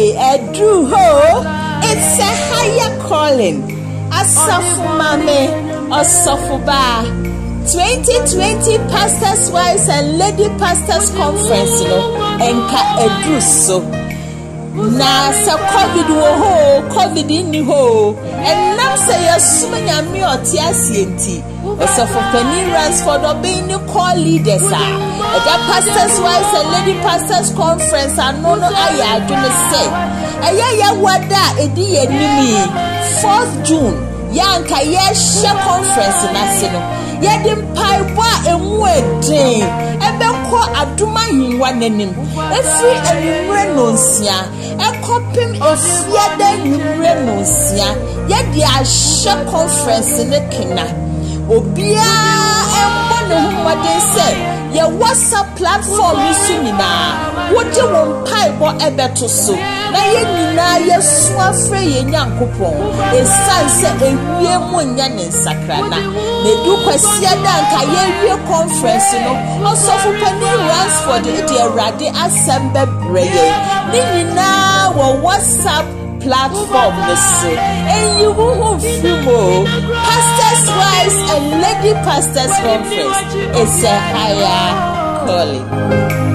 Drew Ho, it's a higher calling. Asafu Mame, Osofuba. 2020 Pastors' Wives and Lady Pastors Conference, Enka Drew so. Na sa COVID wo ho, COVID in ho, and now say you're swimming a me or TSNT. Osofopeni Ransford or being call leaders. The Pastors' Wives and Lady Pastors Conference are no I do not say. Aya wada edi enimi 4th June. Yanka share conference nasino. Yadim paiwa emwede. Ebenko aduma hinwa nenim. Efri enimre nonsia. Ekopim efiade enimre nonsia. Yadi share conference nekina. Obia embo humade say ye WhatsApp platform isunina. Woje won paibo ebeto so. Na ye nyina ye suafre ye nyankopon. Esanse ewie mo nya ne nsakrana. Na du kwasia da nka ye wie conference no. Osofopeni Ransford de Awurade asembe breye. Ni nyina wo WhatsApp platform this and you will feel Pastors' Wives and Lady Pastors Conference. It's a higher calling.